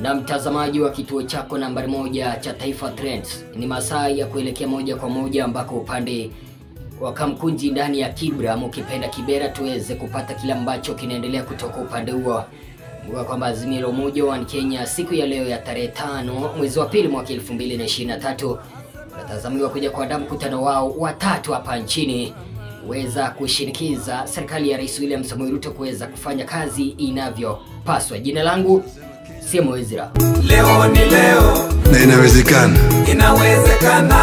Na mtazamaji wa kituo chako nambari 1 cha Taifa Trends, ni masaa ya kuelekea moja kwa moja ambako upande wa Kamkunji ndani ya Kibra mkipenda Kibera tuweze kupata kila ambacho kinaendelea kutoka upande huo kwamba Azimio la Umoja wa Kenya siku ya leo ya tarehe 5 mwezi wa pili mwaka 2023 natazamiwa kuja kwa mkutano wao wa 3 hapa nchini weza kushinikiza serikali ya Rais William Samoei Ruto kuweza kufanya kazi inavyopaswa. Jina langu Simo Ezra. Leo ni leo na inawezekana. Inawezekana.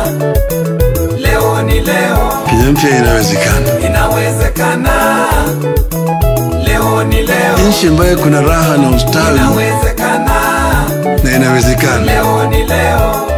Leo ni leo. Kenya mpya inawezekana. Inawezekana. Leo ni leo. Nchi ambayo kuna raha na ustawi. Inawezekana. Na inawezekana. Leo ni leo.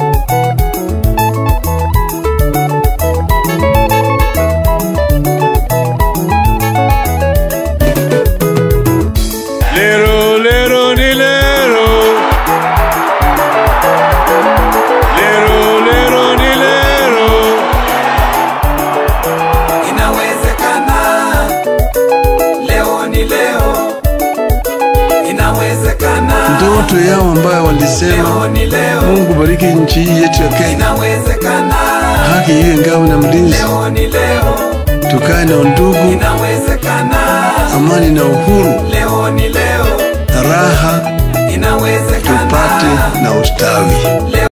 Ndoto yao ambayo walisema Mungu bariki nchi yetu ya Kenya, haki iwe ngao na mlinzi, tukae na undugu, amani na uhuru, raha tupate na ustawi.